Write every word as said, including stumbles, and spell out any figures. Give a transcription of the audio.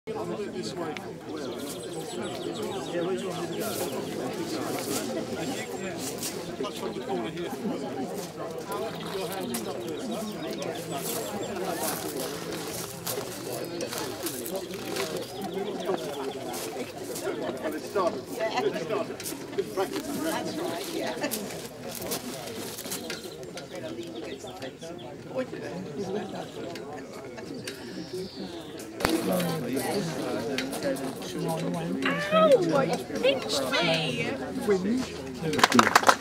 This way. Yeah, which one did you go? Touch on the corner here. Keep your hand just up there, sir. Well, it started. It started. Good practice. That's right, yeah. Ow! You pinched me!